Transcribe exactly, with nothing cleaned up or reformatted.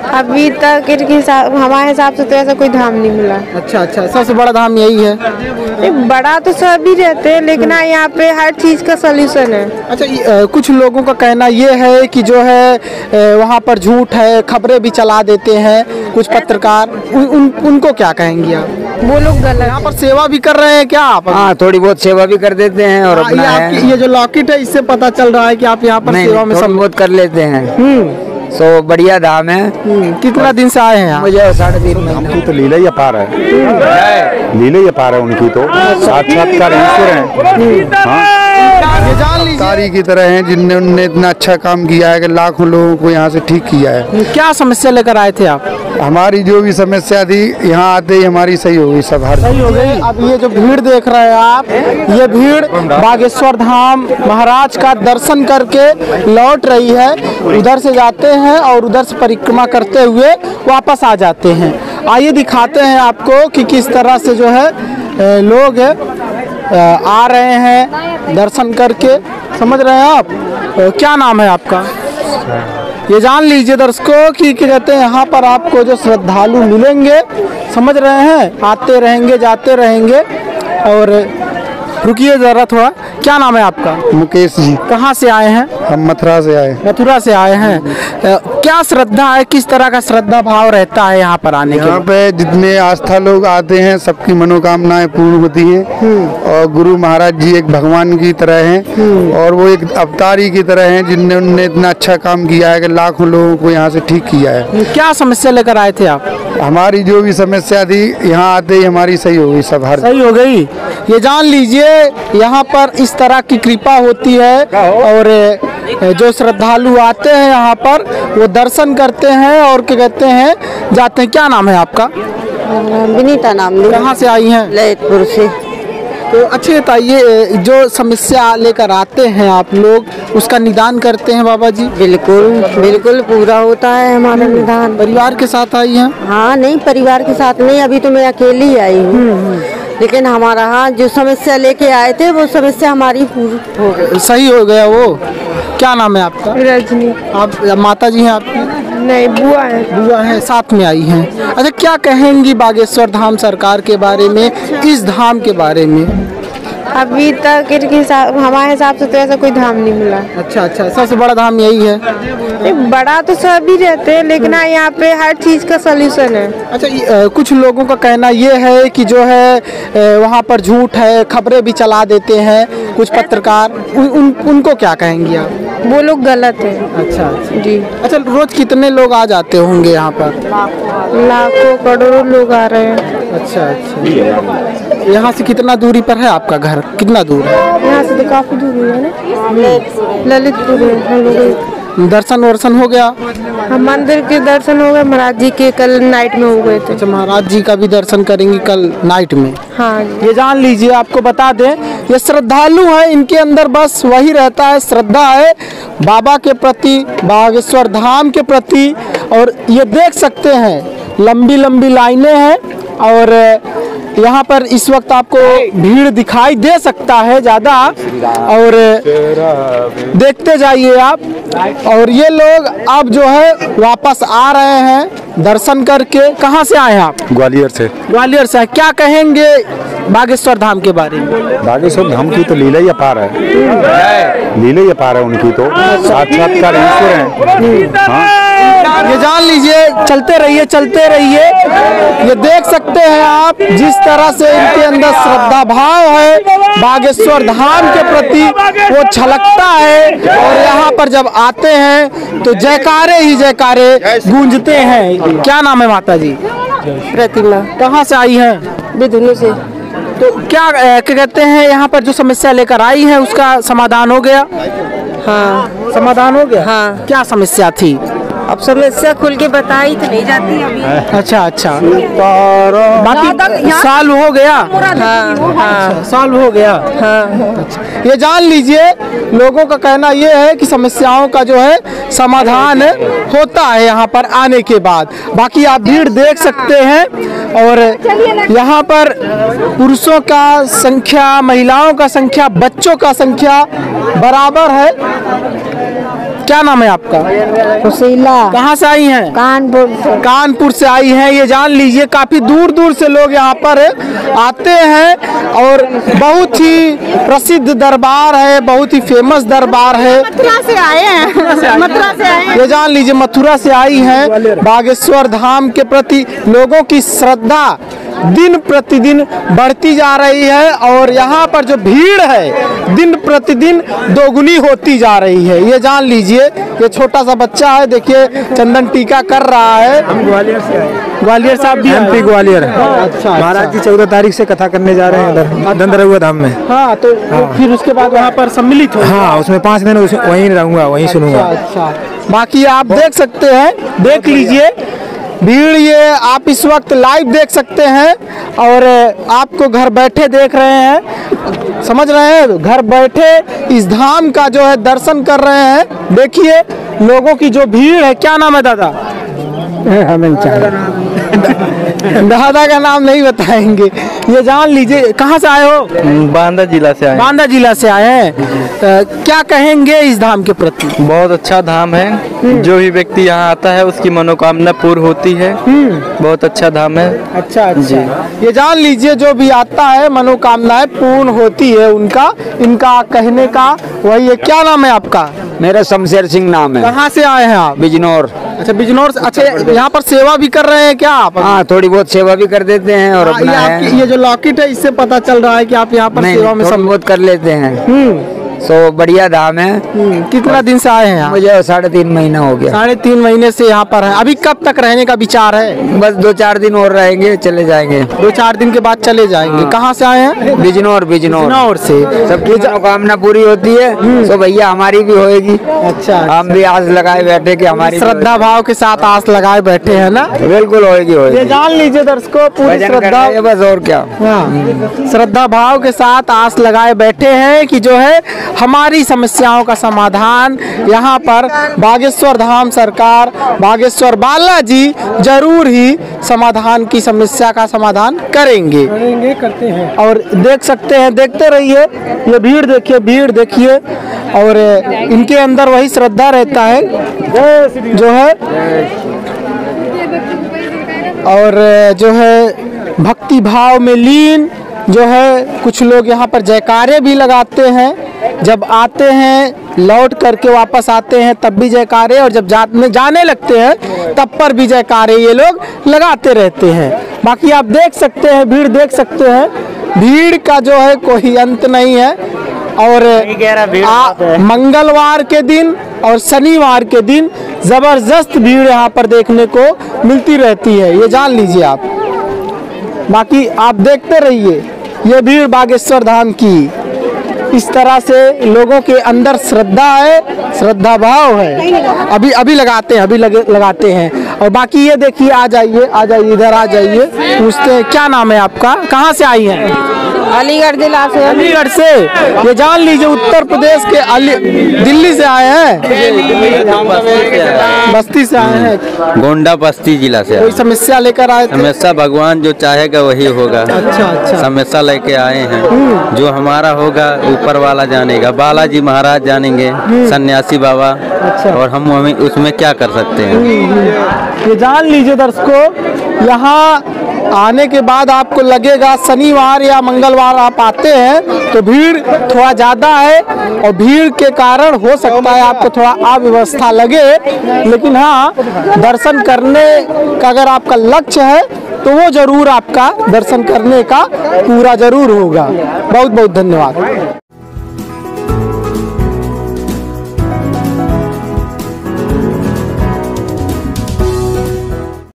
अभी तक इनके हिसाब हमारे हिसाब से तो ऐसा कोई धाम नहीं मिला। अच्छा अच्छा, सबसे बड़ा धाम यही है। ये बड़ा तो सभी रहते हैं लेकिन यहाँ पे हर चीज का सलूशन है। अच्छा, ये, कुछ लोगों का कहना ये है कि जो है वहाँ पर झूठ है, खबरें भी चला देते हैं कुछ पत्रकार, उन, उन, उनको क्या कहेंगी आप? वो लोग गलत। यहाँ पर सेवा भी कर रहे हैं क्या आप? हाँ, थोड़ी बहुत सेवा भी कर देते हैं। और ये, आपकी, ये जो लॉकेट है इससे पता चल रहा है कि आप यहाँ पर सेवा में सब बहुत कर लेते हैं। हम्म, सो बढ़िया धाम है। कितना दिन से आए हैं? मुझे साढ़े तीन महीने। उनकी तो लीला ही अपार है, लीला ही अपार है उनकी तो, साक्षात्कार ईश्वर है। हाँ, ये जान लीजिए कारी की तरह हैं जिनने उनने इतना अच्छा काम किया है कि लाखों लोगों को यहाँ से ठीक किया है। क्या समस्या लेकर आए थे आप? हमारी जो भी समस्या थी यहाँ आते ही हमारी सही हो गई, सब हर सही हो गई। अब ये जो भीड़ देख रहे हैं आप, ये भीड़ बागेश्वर धाम महाराज का दर्शन करके लौट रही है। उधर से जाते हैं और उधर से परिक्रमा करते हुए वापस आ जाते हैं। आइए दिखाते हैं आपको कि किस तरह से जो है लोग आ रहे हैं दर्शन करके। समझ रहे हैं आप? क्या नाम है आपका? ये जान लीजिए दर्शकों कि क्या कहते हैं, यहाँ पर आपको जो श्रद्धालु मिलेंगे, समझ रहे हैं, आते रहेंगे जाते रहेंगे। और रुकिए जरा थोड़ा, क्या नाम है आपका? मुकेश जी। कहाँ से आए हैं? हम मथुरा से आए। मथुरा से आए हैं। क्या श्रद्धा है, किस तरह का श्रद्धा भाव रहता है यहाँ पर आने के? यहाँ पे जितने आस्था लोग आते हैं सबकी मनोकामनाएं पूर्ण होती हैं। और गुरु महाराज जी एक भगवान की तरह हैं और वो एक अवतारी की तरह हैं जिनने उनने इतना अच्छा काम किया है कि लाखों लोगों को यहाँ से ठीक किया है। क्या समस्या लेकर आए थे आप? हमारी जो भी समस्या थी यहाँ आते ही हमारी सही हो गई, सब हर सही हो गई। ये जान लीजिए यहाँ पर इस तरह की कृपा होती है और जो श्रद्धालु आते हैं यहाँ पर वो दर्शन करते हैं और क्या कहते हैं जाते हैं। क्या नाम है आपका? विनीता नाम। कहाँ से आई हैं? ललितपुर से। तो अच्छे बताइए, जो समस्या लेकर आते हैं आप लोग उसका निदान करते हैं बाबा जी? बिल्कुल बिल्कुल पूरा होता है हमारा निदान। परिवार के साथ आई हैं? हाँ नहीं, परिवार के साथ नहीं, अभी तो मैं अकेली ही आई हूँ। लेकिन हमारा हाँ जो समस्या लेके आए थे वो समस्या हमारी पूरी हो गई, सही हो गया वो। क्या नाम है आपका? रजनी। आप माता जी हैं आपकी? नहीं, बुआ है। बुआ है, साथ में आई हैं। अच्छा, क्या कहेंगी बागेश्वर धाम सरकार के बारे में, इस धाम के बारे में? अभी तक इनके हिसाब हमारे हिसाब से तो ऐसा कोई धाम नहीं मिला। अच्छा अच्छा, सबसे बड़ा धाम यही है। ये बड़ा तो सभी रहते हैं लेकिन यहाँ पे हर चीज का सलूशन है। अच्छा, ये, कुछ लोगों का कहना ये है कि जो है वहाँ पर झूठ है, खबरें भी चला देते हैं कुछ पत्रकार, उन, उन, उनको क्या कहेंगी आप? वो लोग गलत है। अच्छा अच्छा जी। अच्छा, रोज कितने लोग आ जाते होंगे यहाँ पर? लाखों करोड़ों लोग आ रहे हैं। अच्छा अच्छा, यहाँ से कितना दूरी पर है आपका घर? कितना दूर है यहाँ से? तो काफी दूर है ना, ललितपुर है। हम लोग दर्शन वर्शन हो गया? हम मंदिर के दर्शन हो गए, महाराज जी के कल नाइट में हो गए थे। अच्छा, महाराज जी का भी दर्शन करेंगे कल नाइट में? हाँ। ये जान लीजिए, आपको बता दें, ये श्रद्धालु है, इनके अंदर बस वही रहता है, श्रद्धा है बाबा के प्रति, बागेश्वर धाम के प्रति। और ये देख सकते हैं लंबी लंबी लाइनें हैं और यहाँ पर इस वक्त आपको भीड़ दिखाई दे सकता है ज़्यादा, और देखते जाइए आप। और ये लोग अब जो है वापस आ रहे हैं दर्शन करके। कहाँ से आए हैं आप? ग्वालियर से। ग्वालियर से। क्या कहेंगे बागेश्वर धाम के बारे में? बागेश्वर धाम की तो लीला ही अपार है, लीला ही अपार है उनकी तो, साक्षात्कार ईश्वर है। हाँ, ये जान लीजिए, चलते रहिए चलते रहिए। ये देख सकते हैं आप जिस तरह से इनके अंदर श्रद्धा भाव है बागेश्वर धाम के प्रति, वो छलकता है। और यहाँ पर जब आते हैं तो जयकारे ही जयकारे गूंजते हैं। क्या नाम है माता जी? प्रतिमा। कहाँ से आई हैं? बिधुनी से। तो क्या क्या कहते हैं, यहाँ पर जो समस्या लेकर आई है उसका समाधान हो गया? हाँ, समाधान हो गया। हाँ। क्या समस्या थी? अब समस्या खुल के बताई तो नहीं जाती अभी। अच्छा अच्छा, बाकी साल हो गया? हाँ हाँ, साल हो गया। हाँ। अच्छा, ये जान लीजिए, लोगों का कहना ये है कि समस्याओं का जो है समाधान होता है यहाँ पर आने के बाद। बाकी आप भीड़ देख सकते हैं और यहाँ पर पुरुषों का संख्या, महिलाओं का संख्या, बच्चों का संख्या बराबर है। क्या नाम है आपका? सुशीला। कहाँ से आई हैं? कानपुर से। कानपुर से आई हैं। ये जान लीजिए काफी दूर दूर से लोग यहाँ पर आते हैं और बहुत ही प्रसिद्ध दरबार है, बहुत ही फेमस दरबार है। मथुरा से आए हैं। मथुरा से आए हैं। ये जान लीजिए मथुरा से आई हैं। बागेश्वर धाम के प्रति लोगों की श्रद्धा दिन प्रतिदिन बढ़ती जा रही है और यहाँ पर जो भीड़ है दिन प्रतिदिन दोगुनी होती जा रही है। ये जान लीजिए, ये छोटा सा बच्चा है, देखिए चंदन टीका कर रहा है। हम ग्वालियर से आए। ग्वालियर साहब भी एमपी ग्वालियर। अच्छा, महाराज जी चौदह तारीख से कथा करने जा रहे हैं उधर दंदरहुआ धाम में। हाँ, तो फिर उसके बाद वहाँ पर सम्मिलित हो। हाँ, उसमें पाँच दिन वहीं रहूँगा, वहीं सुनूंगा। अच्छा, बाकी आप देख सकते हैं, देख लीजिए भीड़, ये आप इस वक्त लाइव देख सकते हैं और आपको घर बैठे देख रहे हैं, समझ रहे हैं, घर बैठे इस धाम का जो है दर्शन कर रहे हैं। देखिए लोगों की जो भीड़ है। क्या नाम है दादा? दादा का नाम नहीं बताएंगे। ये जान लीजिए, कहाँ से आए हो? बांदा जिला से आए। बांदा जिला से आए हैं। क्या कहेंगे इस धाम के प्रति? बहुत अच्छा धाम है, जो भी व्यक्ति यहाँ आता है उसकी मनोकामना पूर्ण होती है। बहुत अच्छा धाम है। अच्छा अच्छा, ये जान लीजिए जो भी आता है मनोकामनाएं पूर्ण होती है उनका, इनका कहने का वही है। क्या नाम है आपका? मेरा शमशेर सिंह नाम है। कहाँ से आए हैं आप? बिजनौर। अच्छा, बिजनौर से। अच्छा, यहाँ पर सेवा भी कर रहे हैं क्या आप? हाँ, थोड़ी बहुत सेवा भी कर देते हैं और हाँ, अपना ये, है। आपकी, ये जो लॉकेट है इससे पता चल रहा है कि आप यहाँ पर नहीं, सेवा में थोड़ी सब बहुत कर लेते हैं। हम्म सो बढ़िया धाम है। कितना दिन से आए हैं आप? मुझे साढ़े तीन महीना हो गया। साढ़े तीन महीने से यहाँ पर है। अभी कब तक रहने का विचार है? बस दो चार दिन और रहेंगे, चले जाएंगे। दो चार दिन के बाद चले जाएंगे। कहाँ से आए हैं? बिजनौर। बिजनौर बिजनौर से। सबकी मनोकामना पूरी होती है, तो भैया हमारी भी होएगी। अच्छा, हम भी आस लगाए बैठे कि हमारी श्रद्धा भाव के साथ आस लगाए बैठे हैं ना। बिल्कुल होएगी ये होएगी। जान लीजिए दर्शकों, पूरी भजन कर श्रद्धा, रहे हैं बस, और क्या। हाँ, श्रद्धा भाव के साथ आस लगाए बैठे हैं कि जो है हमारी समस्याओं का समाधान यहाँ पर बागेश्वर धाम सरकार, बागेश्वर बालाजी जरूर ही समाधान की समस्या का समाधान करेंगे करेंगे करते हैं। और देख सकते हैं, देखते रहिए। ये भीड़ देखिए, भीड़ देखिए और इनके अंदर वही श्रद्धा रहता है जो है, और जो है भक्ति भाव में लीन जो है। कुछ लोग यहाँ पर जयकारे भी लगाते हैं, जब आते हैं लौट करके वापस आते हैं तब भी जयकारे, और जब जाने जाने लगते हैं तब पर भी जयकारे ये लोग लगाते रहते हैं। बाकी आप देख सकते हैं, भीड़ देख सकते हैं, भीड़ का जो है कोई अंत नहीं है। और आ, मंगलवार के दिन और शनिवार के दिन जबरदस्त भीड़ यहाँ पर देखने को मिलती रहती है, ये जान लीजिए आप। बाकी आप देखते रहिए ये भीड़ बागेश्वर धाम की। इस तरह से लोगों के अंदर श्रद्धा है, श्रद्धा भाव है। अभी अभी लगाते हैं, अभी लगे लगाते हैं। और बाकी ये देखिए, आ जाइए, आ जाइए, इधर आ जाइए, पूछते हैं क्या नाम है आपका? कहाँ से आई हैं? अलीगढ़ जिला से। अलीगढ़ से। ये जान लीजिए उत्तर प्रदेश के अली दिल्ली से आए हैं, बस्ती से आए हैं। गोंडा बस्ती जिला से। कोई समस्या लेकर आए थे? समस्या भगवान जो चाहेगा वही होगा। अच्छा अच्छा, समस्या लेके आए हैं, जो हमारा होगा ऊपर वाला जानेगा, बालाजी महाराज जानेंगे, सन्यासी बाबा। अच्छा। और हम हमें उसमें क्या कर सकते हैं। ये जान लीजिए दर्शकों, यहाँ आने के बाद आपको लगेगा शनिवार या मंगलवार आप आते हैं तो भीड़ थोड़ा ज़्यादा है, और भीड़ के कारण हो सकता है आपको थोड़ा अव्यवस्था लगे, लेकिन हाँ दर्शन करने का अगर आपका लक्ष्य है तो वो जरूर आपका दर्शन करने का पूरा जरूर होगा। बहुत बहुत धन्यवाद।